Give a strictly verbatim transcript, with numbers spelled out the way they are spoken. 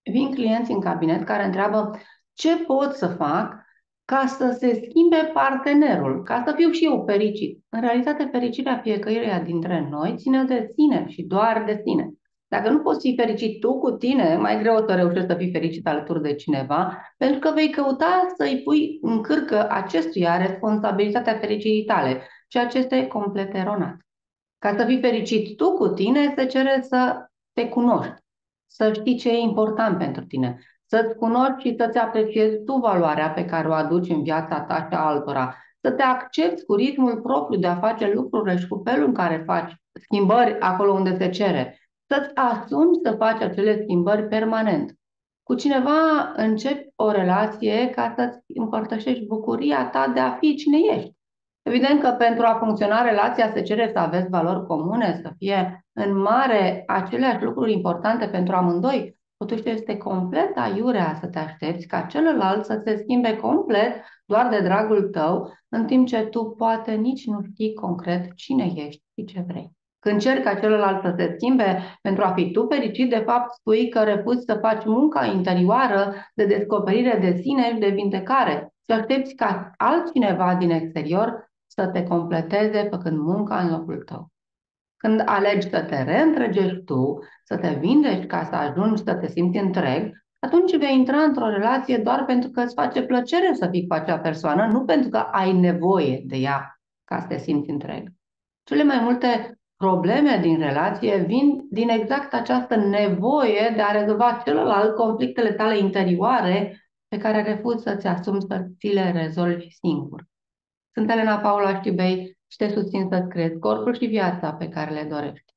Vin clienți în cabinet care întreabă ce pot să fac ca să se schimbe partenerul, ca să fiu și eu fericit. În realitate, fericirea fiecăruia dintre noi ține de sine și doar de sine. Dacă nu poți fi fericit tu cu tine, mai greu o să reușești să fii fericit alături de cineva, pentru că vei căuta să-i pui în cârcă acestuia responsabilitatea fericirii tale, ceea ce este complet eronat. Ca să fii fericit tu cu tine, se cere să te cunoști, să știi ce e important pentru tine, să-ți cunoști și să-ți apreciezi tu valoarea pe care o aduci în viața ta și a altora, să te accepti cu ritmul propriu de a face lucrurile și cu felul în care faci schimbări acolo unde se cere, să-ți asumi să faci acele schimbări permanent. Cu cineva începi o relație ca să-ți împărtășești bucuria ta de a fi cine ești. Evident că pentru a funcționa relația se cere să aveți valori comune, să fie în mare aceleași lucruri importante pentru amândoi. Totuși este complet aiurea să te aștepți ca celălalt să se schimbe complet doar de dragul tău, în timp ce tu poate nici nu știi concret cine ești și ce vrei. Când ceri ca celălalt să se schimbe pentru a fi tu fericit, de fapt spui că refuzi să faci munca interioară de descoperire de sine și de vindecare și aștepți ca altcineva din exterior să te completeze făcând munca în locul tău. Când alegi să te reîntregești tu, să te vindești ca să ajungi să te simți întreg, atunci vei intra într-o relație doar pentru că îți face plăcere să fii cu acea persoană, nu pentru că ai nevoie de ea ca să te simți întreg. Cele mai multe probleme din relație vin din exact această nevoie de a rezolva celălalt conflictele tale interioare pe care refuzi să-ți asumi să ți le rezolvi singur. Sunt Elena Paula Știbei și te susțin să-ți creezi corpul și viața pe care le dorești.